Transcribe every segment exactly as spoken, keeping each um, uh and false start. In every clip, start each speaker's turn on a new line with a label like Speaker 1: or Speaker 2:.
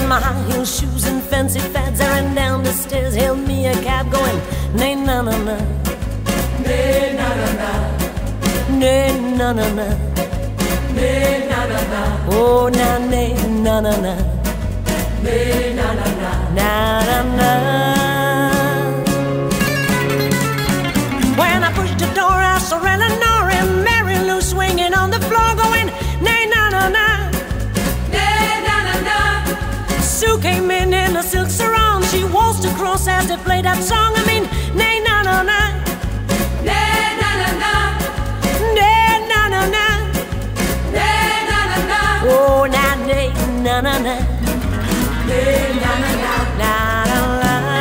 Speaker 1: in my high heel shoes and fancy fads, I ran down the stairs, hailed me a cab going, nay na na na, nay na na na, nay na na na, nay na na na, oh na nay na na na, nay na na na, na na na. When I pushed the door, I saw Eleanor and Mary Lou swinging on the floor going, nay na na na, nay na na na. Sue came in in a silk sarong, she waltzed across as they played that song. I mean, nay na na na, nay na na na, nay na na na, nay na na na, oh na nay na na na, nay na na na, na na na.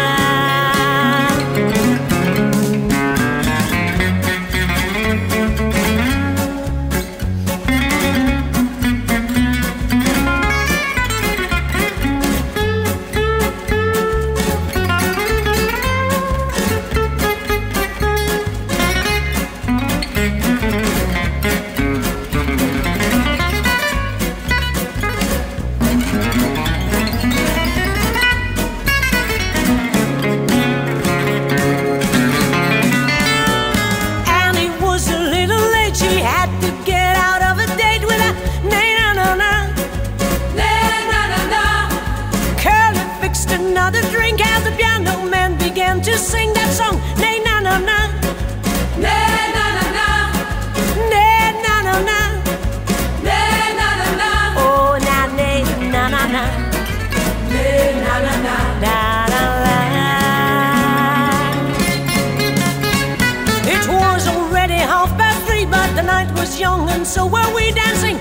Speaker 1: Another drink as the piano man began to sing that song, nay na na na, nay na na na, nay na na na, nay na na na, oh na nay na na na, nay na na na, na na na. It was already half past three, but the night was young and so were we dancing.